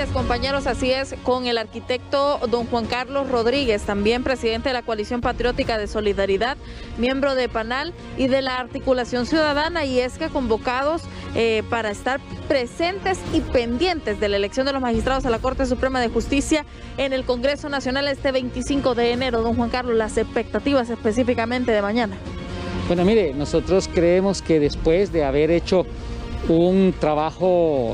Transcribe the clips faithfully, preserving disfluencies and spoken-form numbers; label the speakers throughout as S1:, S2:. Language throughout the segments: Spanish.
S1: tardes, compañeros. Así es, con el arquitecto don Juan Carlos Rodríguez, también presidente de la Coalición Patriótica de Solidaridad, miembro de PANAL y de la Articulación Ciudadana, y es que convocados eh, para estar presentes y pendientes de la elección de los magistrados a la Corte Suprema de Justicia en el Congreso Nacional este veinticinco de enero. Don Juan Carlos, las expectativas específicamente de mañana.
S2: Bueno, mire, nosotros creemos que después de haber hecho un trabajo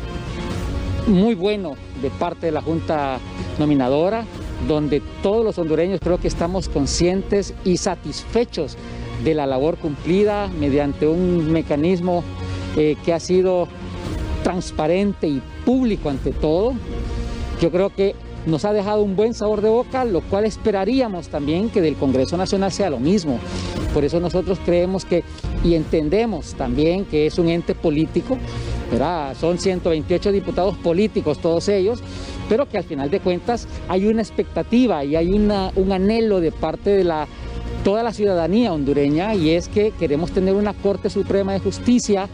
S2: muy bueno de parte de la Junta Nominadora, donde todos los hondureños creo que estamos conscientes y satisfechos de la labor cumplida mediante un mecanismo eh, que ha sido transparente y público ante todo. Yo creo que nos ha dejado un buen sabor de boca, lo cual esperaríamos también que del Congreso Nacional sea lo mismo. Por eso nosotros creemos que y entendemos también que es un ente político, ¿verdad? Son ciento veintiocho diputados políticos, todos ellos, pero que al final de cuentas hay una expectativa y hay una, un anhelo de parte de la, toda la ciudadanía hondureña, y es que queremos tener una Corte Suprema de Justicia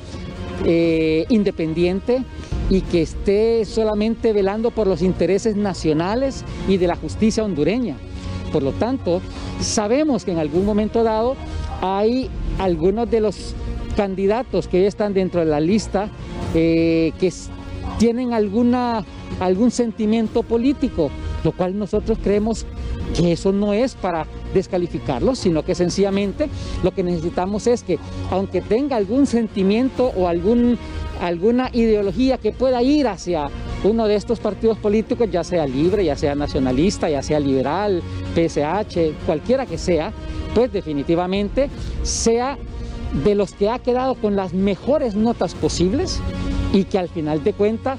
S2: eh, independiente y que esté solamente velando por los intereses nacionales y de la justicia hondureña. Por lo tanto, sabemos que en algún momento dado hay algunos de los candidatos que están dentro de la lista eh, que tienen alguna, algún sentimiento político, lo cual nosotros creemos que eso no es para descalificarlos, sino que sencillamente lo que necesitamos es que, aunque tenga algún sentimiento o algún, alguna ideología que pueda ir hacia uno de estos partidos políticos, ya sea libre, ya sea nacionalista, ya sea liberal, P S H, cualquiera que sea, pues definitivamente sea de los que ha quedado con las mejores notas posibles y que al final de cuentas,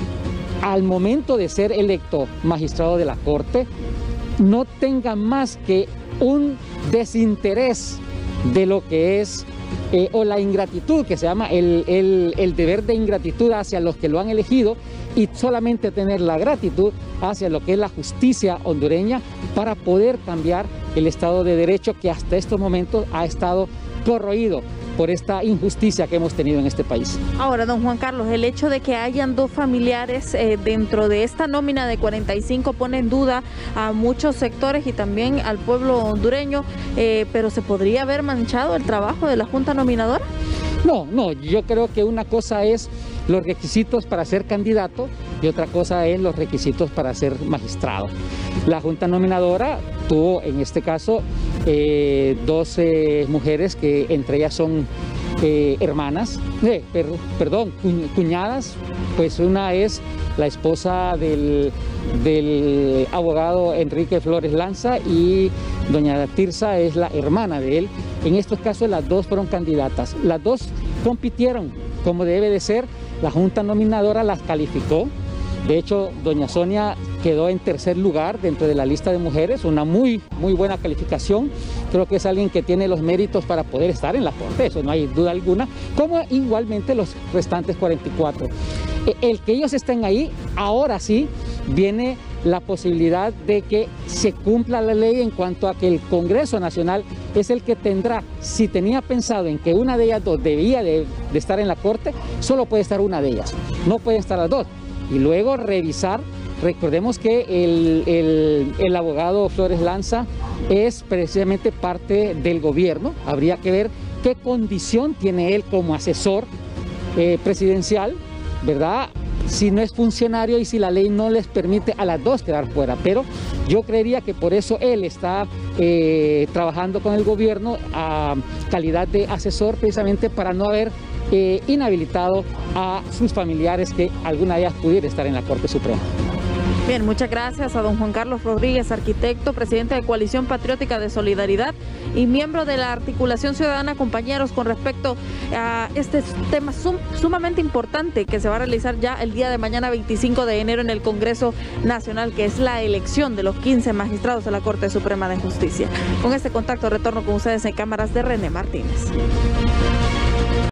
S2: al momento de ser electo magistrado de la Corte, no tenga más que un desinterés de lo que es eh, o la ingratitud, que se llama el, el, el deber de ingratitud hacia los que lo han elegido, y solamente tener la gratitud hacia lo que es la justicia hondureña para poder cambiar el Estado de Derecho que hasta estos momentos ha estado corroído por esta injusticia que hemos tenido en este país.
S1: Ahora, don Juan Carlos, el hecho de que hayan dos familiares eh, dentro de esta nómina de cuarenta y cinco pone en duda a muchos sectores y también al pueblo hondureño, eh, pero ¿se podría haber manchado el trabajo de la Junta Nominadora?
S2: No, no, yo creo que una cosa es los requisitos para ser candidato y otra cosa es los requisitos para ser magistrado. La Junta Nominadora tuvo en este caso eh, dos eh, mujeres que entre ellas son eh, hermanas, eh, per, perdón, cuñadas, pues una es la esposa del, del abogado Enrique Flores Lanza y doña Tirsa es la hermana de él. En estos casos las dos fueron candidatas, las dos compitieron como debe de ser, la Junta Nominadora las calificó. De hecho, doña Sonia quedó en tercer lugar dentro de la lista de mujeres, una muy, muy buena calificación. Creo que es alguien que tiene los méritos para poder estar en la Corte, eso no hay duda alguna, como igualmente los restantes cuarenta y cuatro. El que ellos estén ahí, ahora sí, viene la posibilidad de que se cumpla la ley en cuanto a que el Congreso Nacional es el que tendrá, si tenía pensado en que una de ellas dos debía de, de estar en la Corte, solo puede estar una de ellas, no pueden estar las dos. Y luego revisar, recordemos que el, el, el abogado Flores Lanza es precisamente parte del gobierno, habría que ver qué condición tiene él como asesor eh, presidencial, ¿verdad? Si no es funcionario y si la ley no les permite a las dos quedar fuera, pero yo creería que por eso él está eh, trabajando con el gobierno a calidad de asesor, precisamente para no haber eh, inhabilitado a sus familiares que alguna de ellas pudiera estar en la Corte Suprema.
S1: Bien, muchas gracias a don Juan Carlos Rodríguez, arquitecto, presidente de Coalición Patriótica de Solidaridad y miembro de la Articulación Ciudadana. Compañeros, con respecto a este tema sum, sumamente importante que se va a realizar ya el día de mañana veinticinco de enero en el Congreso Nacional, que es la elección de los quince magistrados de la Corte Suprema de Justicia. Con este contacto retorno con ustedes en cámaras de René Martínez.